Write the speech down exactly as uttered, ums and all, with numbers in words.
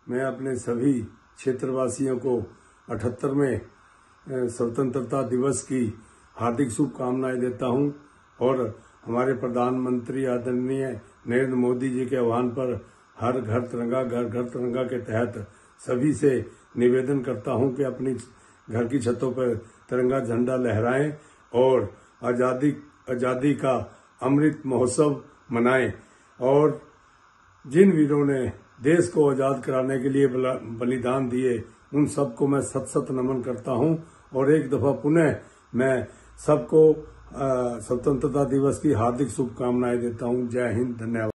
मैं अपने सभी क्षेत्रवासियों को अठहत्तरवें स्वतंत्रता दिवस की हार्दिक शुभकामनाएं देता हूं और हमारे प्रधानमंत्री आदरणीय नरेंद्र मोदी जी के आह्वान पर हर घर तिरंगा घर घर तिरंगा के तहत सभी से निवेदन करता हूं कि अपनी घर की छतों पर तिरंगा झंडा लहराएं और आजादी आजादी का अमृत महोत्सव मनाएं। और जिन वीरों ने देश को आजाद कराने के लिए बलिदान दिए उन सबको मैं सत सत नमन करता हूं और एक दफा पुनः मैं सबको स्वतंत्रता दिवस की हार्दिक शुभकामनाएं देता हूं। जय हिंद, धन्यवाद।